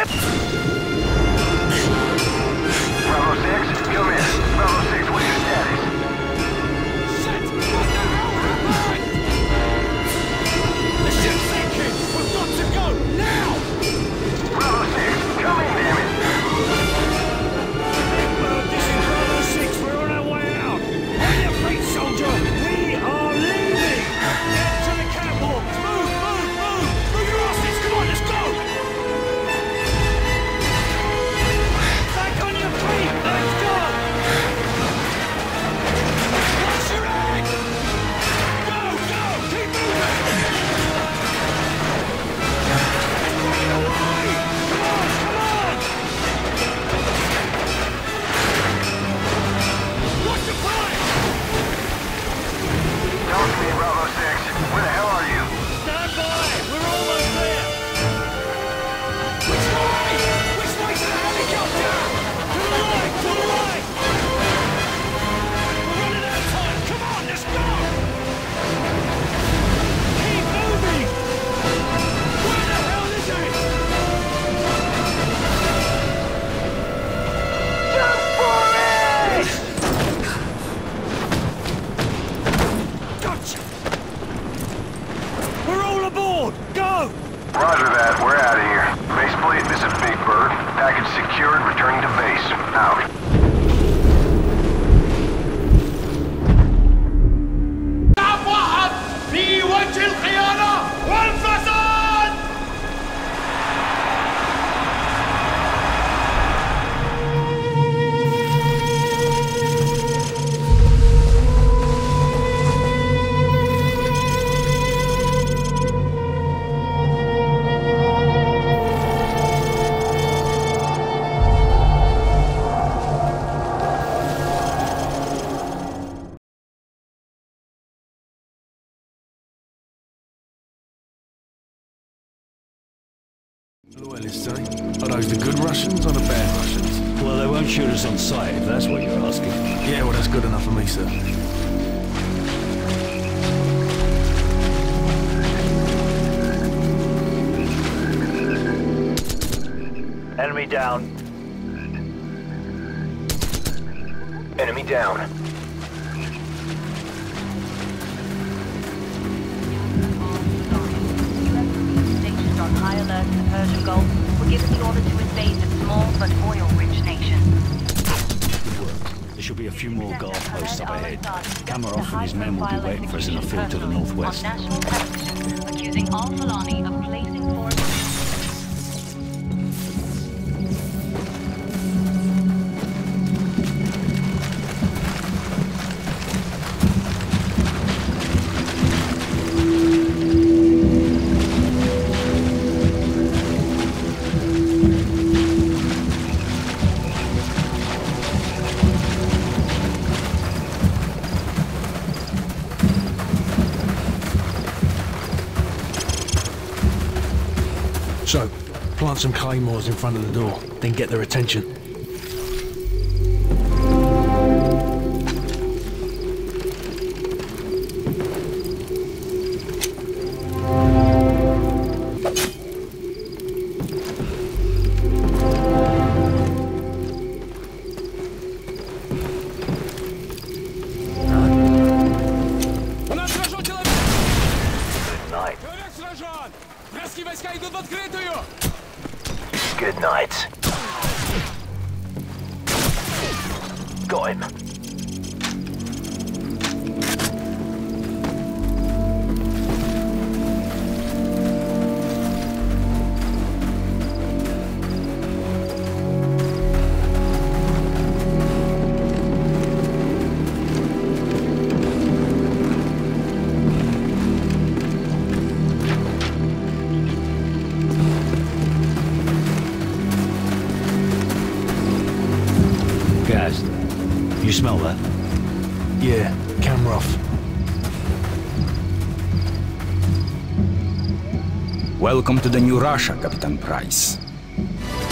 Bravo 6, come in. Bravo 6, what's your status? Shit! What the hell happened? The ship's sinking! We've got to go, now! Bravo 6, come in, damn it! This is Bravo 6, we're on our way out! On your feet, soldier! We are leaving! Get to the catwalk! Move, move, move! Move your asses! Come on, let's go! Back on your feet! Let's go! Watch your head! Go, go! Keep moving! Bring it away! Come on, come on! What's the plan? Talk to me, Bravo 6. Where the hell are you? Stand by! We're almost there! Which way? Which way to the helicopter? To the right! To the right! We're running out of time! Come on, let's go! Keep moving! Where the hell is it? Jump for it! Gotcha! We're all aboard! Go! Roger that, we're out of here. Faceplate, this is Big Bird. Package secured, returning to base. Out. شعب واحد في وجه الخيانة والفساد. Loyalists, eh? Are those the good Russians or the bad Russians? Well, they won't shoot us on sight, if that's what you're asking. Yeah, well, that's good enough for me, sir. Enemy down. Enemy down. Stationed on high alert in the Persian Gulf were given the order to invade the small but oil-rich nation. Good work. There should be a few more guard posts up ahead. Kamarov and his men will be waiting for us in a field to the northwest. On national television, accusing Al-Fulani of placing forces. So, plant some claymores in front of the door, then get their attention. Good night. Got him. Guys, you smell that? Yeah, camera off. Welcome to the new Russia, Captain Price.